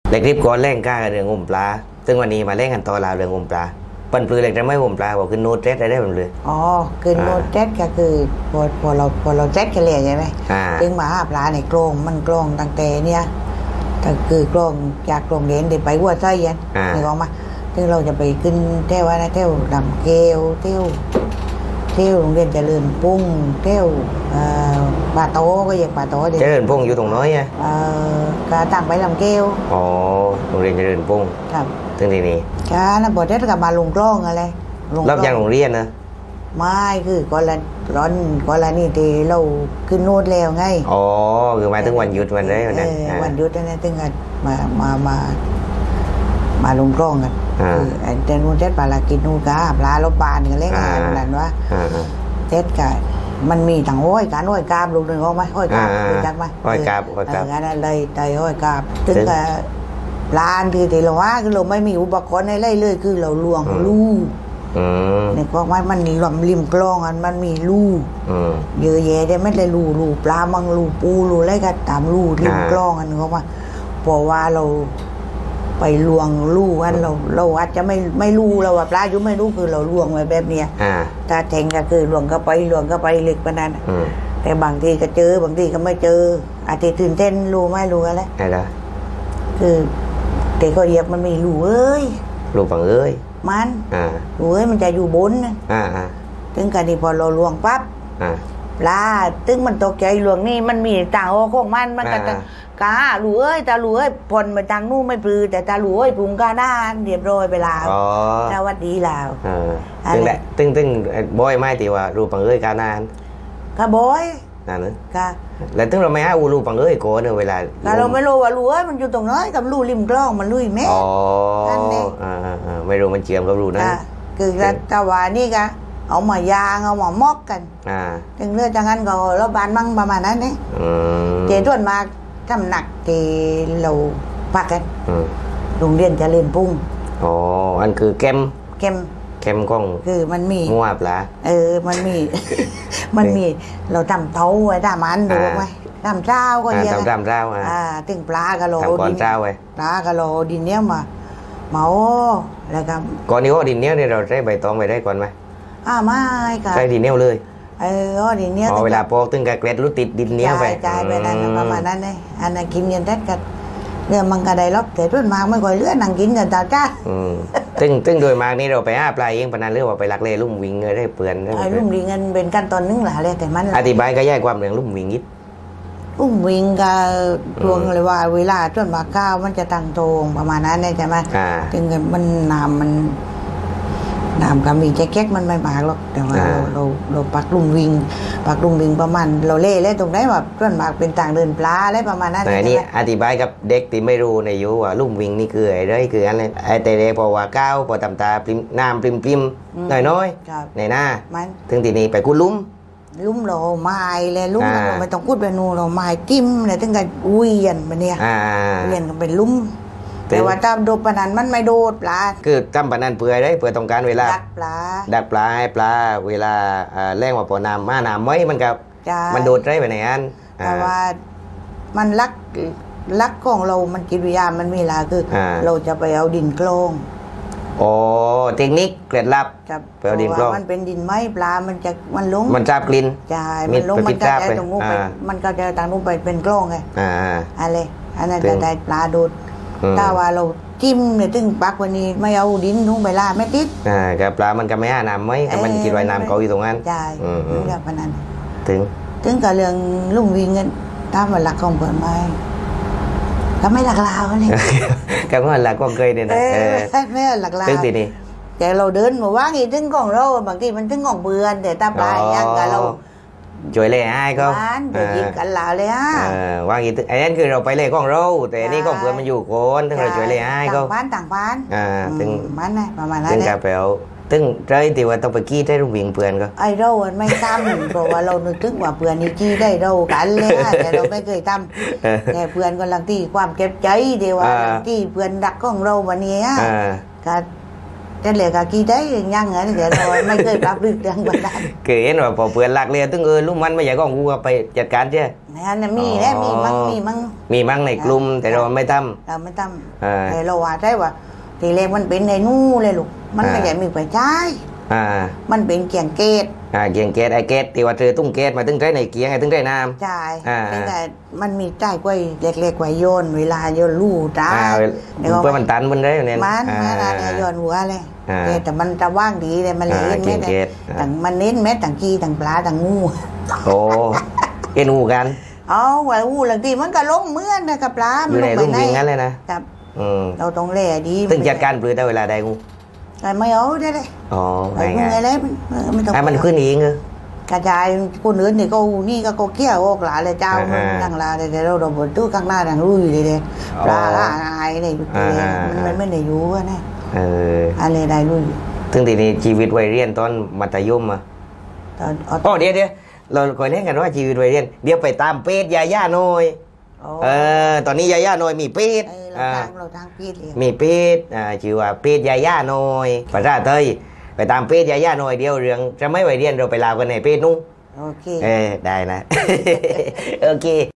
เล็กริบก้อนแรงกล้ากับเรื่องงมปลาซึ่งวันนี้มาเล่นกันต่อราวเรื่องงมปลาปันปลือเล็กจะไม่งมปลาบอกคือโน้ตเจ็ดได้ผมเลยอ๋อคือโน้ตเจ็ดก็คือพอเราเจ็ดกันเลยใช่ไหมถึงมาหาปลาในกรงมันกรงตั้งแต่เนี่ยก็คือกรงจากกรงเด่นเด็ดไปวัวไส้ยันนี่บอกมาถึงเราจะไปขึ้นเที่ยวนะเที่ยวลำเกลเที่ยวโรงเรียนเจริญปุ้งเที่ยวป่าโตก็อย่างป่าโตเจริญปุ้งอยู่ตรงน้อยอ่ะก็ต่างไปลำเกลอ๋อโรงเรียนเจริญปุ้งครับถึงที่นี่ค่ะแล้วบอดเด็ดกับมาลงกล้องอะไรรับยังโรงเรียนนะไม่คือก่อนละนี่ที่เราขึ้นโน้ตแล้วไงอ๋อคือมาถึงวันหยุดวันได้วันนั้นวันหยุดนั่นถึงกันมาลงกล้องกันแต่นู่นเจ็ดปลากินนู่นกาปลาลบบานกันเล็กอะไรนั่นว่าเจ็ดกันมันมีถังอ้อยการอ้อยกาบลูกหนึ่งออกไหมอ้อยกาบรู้จักไหมอ้อยกาบงั้นเลยไตอ้อยกาบถึงกับร้านที่เราว่าคือเราไม่มีอุปกรณ์อะไรเลยคือเราลวงลู่เนี่ยก็ว่ามันมีริมกล้องมันมีลู่เยอะแยะได้ไม่ได้ลู่ปลามังลู่ปูลู่อะไรกันตามลู่ริมกล้องเขาว่าเพราะว่าเราไปลวงลู่กันเราอาจจะไม่รู้เราว่าปลาอยู่ไม่รู้คือเราลวงไว้แบบเนี้ยถ้าแทงก็คือลวงก็ไปเล็กปานนั้นแต่บางทีก็เจอบางทีก็ไม่เจออาจจะตื่นเต้นรู้ไม่รู้อะไรคือแต่ก็เหยียบมันไม่รู้รู้ฝังมันรู้มันจะอยู่บนถึงกันที่พอเราลวงปั๊บปลาถึงมันตกใจลวงนี่มันมีต่างโอ้ของมันก็จะการู้ตารู้พลมาทางนู่นไม่ปลือแต่ตารู้ปรุงกาหน้าเรียบร้อยไปแล้วสวัสดีแล้วตึ้งบอยไม่ตีว่ารูปังกาหน้าก็บอยนั่นก็แล้วตึ้งเราไม่ให้รูปังโกนเวลาเราไม่รู้ว่ารู้มันอยู่ตรงนั้นกับรูริมกล้องมันลุยแม่นั่นเองไม่รู้มันเจียมกับรูนะคือตะวันนี่ก็เอามายางเอามามอกกันถึงเรื่องจากนั้นก็เราบานมั่งประมาณนั้นนี่เจต้นมาทำหนักที่เราพักกันโรงเรียนเจริญปุ้งอ๋ออันคือแกมกล้องคือมันมีงัวปลามันมีเราทำเท้าไว้ทำมันดูไหมทำเจ้าก็เยอะทำเจ้าถึงปลากะโหลดินเจ้าไว้ปลากะโหลดินเนี้ยมาเมาแล้วก็ก่อนนี้ว่าดินเนี้ยเนี่ยเราใช้ใบตองไปได้ก่อนไหมไม่ค่ะใช้ดินเนี้ยเลยดินเนี้ยเวลาปอกตึงกระเกล็ดรู้ติดดินเนี้ยไปจ่ายไปนั่นประมาณนั้นเลยอันนั้นกินเงินแท้กันเรื่องมันก็ได้รับแต่รุ่นมาไม่ค่อยเลื่อนนั่งกินกันตาจ้าตึงโดยมากนี่เราไปหาปลาเองปนันเรื่องว่าไปลักเล่ลุ่มวิ่งเงินได้เปลือนลุ่มวิ่งเงินเป็นขั้นตอนนึงแหละเลยแต่มันอธิบายก็แยกความเรื่องลุ่มวิ่งนิดลุ่มวิ่งก็รวมเลยว่าเวลาจนมาก้าวมันจะตั้งตรงประมาณนั้นใช่ไหมถึงมันน้ำก็มีแก๊กมันไม่มากหรอกแต่ว่าเราปักลุ่มวิ่งประมาณเราเล่ตรงไหนว่าต้นหมากเป็นต่างเดินปลาอะไรประมาณนั้นแต่นี่อธิบายกับเด็กที่ไม่รู้ในยุว่าลุ่มวิ่งนี่คืออะไรคืออะไรแต่เด็กพอว่าก้าวพอตำตาปริมน้ำปริมน้อยในหน้าถึงทีนี้ไปกุ้ลุ่มเราไม้เลยลุ่มเราไม่ต้องพูดไปนูเราไม้จิ้มเลยถึงกับอุ้ยยันมาเนี่ยเรียนกันเป็นลุ่มแต่ว่าตามโดดปนันมันไม่โดดปลาคือตามปนันเปื่อยได้เปื่อยต้องการเวลาดักปลาให้ปลาเวลาแรงว่าปอน้ำมาน้ำไว้มันกับมันโดดได้ไปไหนอันแต่ว่ามันลักของเรามันกินวิญญาณมันมีลาคือเราจะไปเอาดินกลองเทคนิคเกล็ดลับไปเอาดินกลองมันเป็นดินไม้ปลามันลงมันจับกลิ่นใช่มันลงมันจะตรงนู้นไปมันก็จะต่างนู้นไปเป็นกลองไงอะไรอันนั้นจะได้ปลาโดดถ้าว่าเราจิ้มเนี่ยถึงปักวันนี้ไม่เอาดินทุ่งใบลาไม่ติดกับปลามันก็ไม่หาน้ำไหมมันกินไว้น้ำเขาอยู่ตรงนั้นใช่แบบนั้นถึงกับเรื่องลุ่มวิ่งเงินถ้ามันหลักของเปิดไม้ก็ไม่หลักลาวเลยก็ไม่หลักก็เคยเนี่ยนะไม่หลักลาวถึงทีนี้แต่เราเดินมาว่างี้ถึงของเราบางทีมันถึงของเบื่อแต่ตาปลาอย่างกับเราช่วยเล่ให้ก็จะยิงกันลาวเลยว่างี้ไอ้นั่นคือเราไปเล่ของเราแต่นี่ของเพื่อนมันอยู่โคนถึงเราช่วยเล่ให้ก็ต่างบ้านถึงมันนะประมาณนั้นถึงกับไปเอาถึงใจที่ว่าต้องไปกี้ได้รูปวิ่งเพื่อนก็ไอ้เราไม่ทำเพราะว่าเรานึกถึงว่าเพื่อนนี่กี้ได้เรากันเลยแต่เราไม่เคยทำแต่เพื่อนก็ลังที่ความเก็บใจเดียวว่าลังที่เพื่อนดักของเราวันนี้ก็แต่เหลือกะกี่ได้ยังไงเดี๋ยวเราไม่เคยปรับเรื่องบันไดคือเห็นว่าพอเพื่อนลักเรียนตึงลูกมันไม่อยากก็กูไปจัดการใช่นั่นมีแล้วมีมั่งในกลุ่มแต่เราไม่ทำแต่เราว่าได้ว่าทีแรกมันเป็นในนู่เลยลูกมันไม่ใช่มีไปใช้มันเป็นเกียงเกตเกียงเกตไอเกตที่ว่าเธอตุ้งเกตมาตึงใจในเกียงไอตึงใจน้ำใช่แต่มันมีใจกว่าเล็กๆกว่าโยนเวลาโยนลู่จ้าเพื่อมันตันมันได้เนี่ยมันโยนหัวเลยแต่มันจะว่างดีเลยมันเล่นแม้แต่มันเน้นแม้แต่กีต่างปลาต่างงูโอ้เอ็นงูกันว่างูหลังทีมันก็ล้มเมื่อนนะกับปลาอยู่ในลุ่มวิ่งงั้นเลยนะครับเราต้องเล่ดีตึงจัดการปลือได้เวลาใดงูไม่เอาได้เลยไงเลยไม่ต้องมันขึ้นเองเลยกระจายคนอื่นนี่ก็นี่ก็เกี้ยวอกหลาเลยเจ้านั่งลาเลยแต่เราบนตู้ข้างหน้าดังรุ่ยเลยปลาอะไรเนี่ยมันไม่ได้อยู่นะอะไรได้รุ่ยถึงทีนี้ชีวิตวัยเรียนตอนมัธยมอ่ะเดี๋ยวเราคอยเล่นกันว่าชีวิตวัยเรียนเดี๋ยวไปตามเป็ดยาย่าหน่อยตอนนี้ยาย่าหน่อยมีเป็ดเราทางเป็ดเลยมีเป็ดชื่อว่าเป็ดยาย่าหน่อยภาษาไทยไปตามเป็ดยาย่าหน่อยเดียวเรื่องจะไม่ไหวเรียนเราไปลาวกันในเป็ดนุ่งโอเคได้นะโอเค